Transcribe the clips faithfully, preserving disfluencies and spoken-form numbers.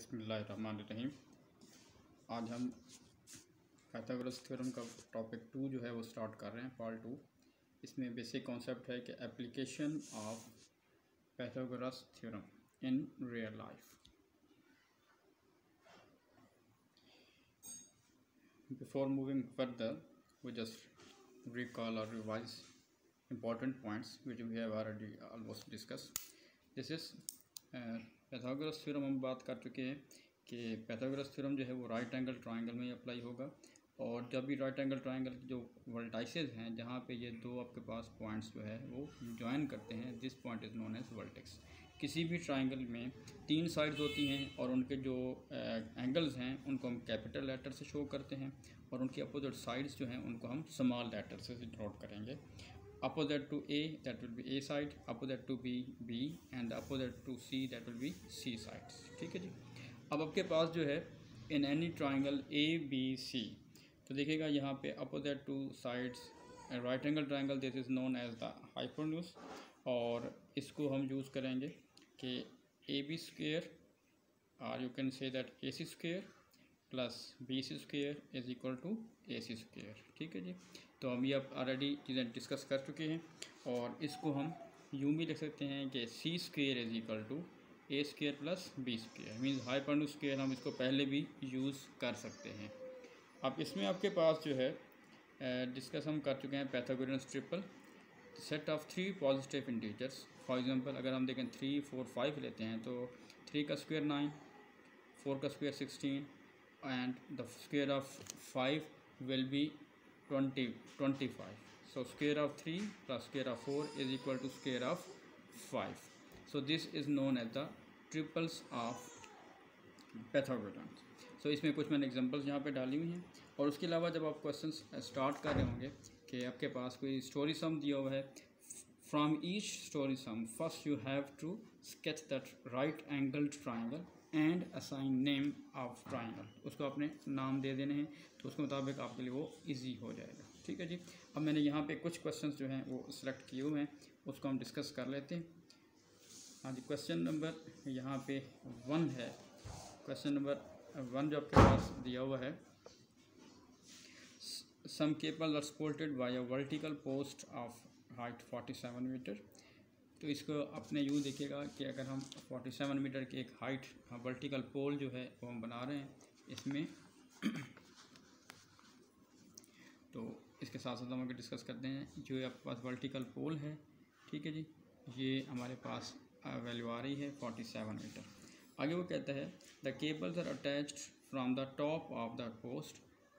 बिस्मिल्लाहिर्रहमानिर्रहीम। आज हम पाइथागोरस थ्योरम का टॉपिक टू जो है वो स्टार्ट कर रहे हैं, पार्ट टू। इसमें बेसिक कॉन्सेप्ट है कि application of Pythagoras theorem in real life. Before moving further we just recall or revise important points which we have already almost discussed. This is Pythagoras theorem हम बात कर चुके हैं कि Pythagoras theorem जो है वो राइट एंगल ट्रायंगल में अप्लाई होगा, और जब भी राइट एंगल ट्रायंगल की जो वर्टाइसेस हैं जहाँ पे ये दो आपके पास पॉइंट्स जो है वो ज्वाइन करते हैं, this point is known as vertex. किसी भी ट्रायंगल में तीन साइड्स होती हैं और उनके जो एंगल्स हैं उनको हम कैपिटल लेटर से शो करते हैं, और उनकी अपोजिट साइड्स जो हैं उनको हम स्मॉल लेटर से डिनोट करेंगे। Opposite to A, that will be A side, opposite to B, B, and opposite to C, that will be C sides। ठीक है जी। अब आपके पास जो है in any triangle A B C, तो देखिएगा यहाँ पे opposite to sides right angle triangle, this is known as the hypotenuse, और इसको हम यूज़ करेंगे कि A B square or you can say that A C square plus B C square is equal to A C square. ठीक है जी। तो हम ये अब ऑलरेडी चीज़ें डिस्कस कर चुके हैं, और इसको हम यूँ भी लिख सकते हैं कि C square is equal to A square plus B square, means hypotenuse square हम इसको पहले भी यूज़ कर सकते हैं। अब इसमें आपके पास जो है डिस्कस हम कर चुके हैं Pythagoras triple, set of three positive integers. For example अगर हम देखें थ्री फोर फाइव लेते हैं तो थ्री का स्क्वायर नाइन, फोर का square sixteen, and the square of five will be twenty, twenty-five. So square of three plus square of four is equal to square of five. So this is known as the triples of Pythagorean. So इसमें कुछ मैंने examples यहाँ पे डाली हुई हैं, और उसके अलावा जब आप क्वेश्चंस स्टार्ट कर रहे होंगे कि आपके पास कोई स्टोरी सम दिया हुआ है, from each story sum first you have to sketch that right angled triangle and assign name of triangle. उसको अपने नाम दे देने हैं, तो उसके मुताबिक आपके लिए वो इजी हो जाएगा। ठीक है जी। अब मैंने यहाँ पे कुछ क्वेश्चंस जो हैं वो सिलेक्ट किए हुए हैं, उसको हम डिस्कस कर लेते हैं। हाँ जी, क्वेश्चन नंबर यहाँ पे वन है। क्वेश्चन नंबर वन जो आपके पास दिया हुआ है, some cable are supported by a vertical post of height forty seven metre. तो इसको अपने यूँ देखिएगा कि अगर हम सैंतालीस मीटर की एक हाइट वर्टिकल पोल जो है वो हम बना रहे हैं इसमें, तो इसके साथ साथ हम आगे डिस्कस करते हैं। जो आपके पास वर्टिकल पोल है, ठीक है जी, ये हमारे पास वैल्यू आ रही है सैंतालीस मीटर। आगे वो कहता है the cables are attached from the top of the post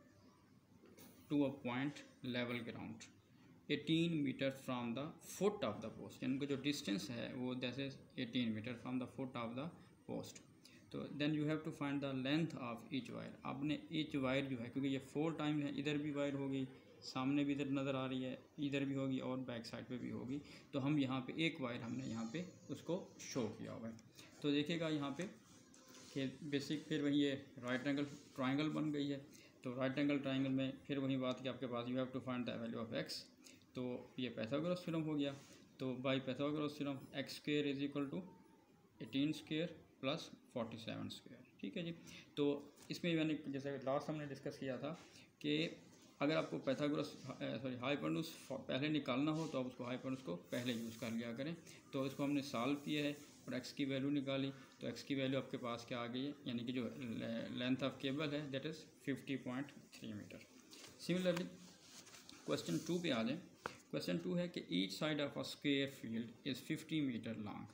to a point level ground eighteen metre from the foot of the post, यानी उनका जो डिस्टेंस है वो जैसे eighteen metre from the foot of the post. तो then you have to find the length of each wire. आपने each wire जो है, क्योंकि ये फोर टाइम है, इधर भी वायर होगी, सामने भी इधर नज़र आ रही है, इधर भी होगी और बैक साइड पे भी होगी, तो हम यहाँ पे एक वायर हमने यहाँ पे उसको शो किया हुआ है। तो देखिएगा यहाँ पे कि बेसिक फिर वही ये राइट एंगल ट्राइंगल बन गई है। तो राइट एंगल ट्राइंगल में फिर वही बात कि आपके पास you have to find the value of x. तो ये पाइथागोरस थ्योरम हो गया। तो by Pythagoras theorem x square is equal to eighteen square plus forty seven square. ठीक है जी। तो इसमें मैंने जैसे लास्ट हमने डिस्कस किया था कि अगर आपको पाइथागोरस सॉरी हाइपोटेन्यूज पहले निकालना हो तो आप उसको हाइपोटेन्यूज को पहले यूज़ कर लिया करें। तो इसको हमने सॉल्व किया है और एक्स की वैल्यू निकाली, तो एक्स की वैल्यू आपके पास क्या आ गई है, यानी कि जो लेंथ ऑफ केबल है that is fifty point three metre. Similarly question two पे आ जाए। क्वेश्चन टू है कि each side of a square field is fifty metre long,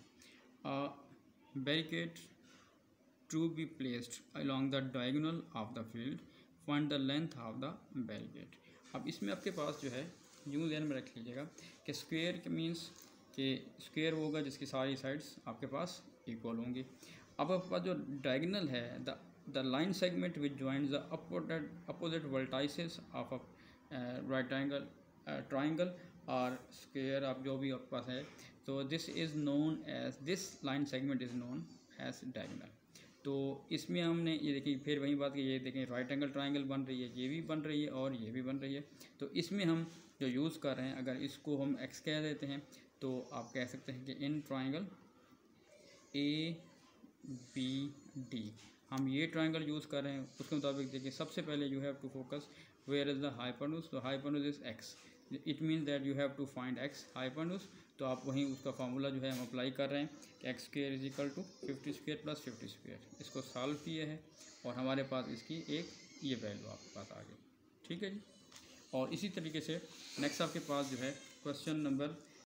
a barricade to be placed along the diagonal of the field, find the length of the barricade. अब इसमें आपके पास जो है यूँ ध्यान में रख लीजिएगा कि स्क्वायर के मीन्स कि स्क्वायर होगा जिसकी सारी साइड्स आपके पास इक्वल होंगी। अब आपके पास जो डायगोनल है, the the line segment which joins the opposite opposite vertices of a right angle triangle और स्क्वायर आप जो भी आपके पास है, तो this is known as this line segment is known as diagonal. तो इसमें हमने ये देखिए फिर वही बात कि ये देखें राइट एंगल ट्राइंगल बन रही है, ये भी बन रही है और ये भी बन रही है। तो इसमें हम जो यूज़ कर रहे हैं, अगर इसको हम एक्स कह देते हैं तो आप कह सकते हैं कि इन ट्राइंगल ए बी डी, हम ये ट्रायंगल यूज़ कर रहे हैं। उसके मुताबिक देखिए, सबसे पहले you have to focus where is the hypotenuse, तो hypotenuse is x, it mean that you have to find x hypotenuse. तो आप वहीं उसका फार्मूला जो है हम अप्लाई कर रहे हैं, x square is equal to fifty square plus fifty square. इसको सॉल्व किए हैं और हमारे पास इसकी एक ये वैल्यू आपके पास आ गई। ठीक है जी। और इसी तरीके से नेक्स्ट आपके पास जो है क्वेश्चन नंबर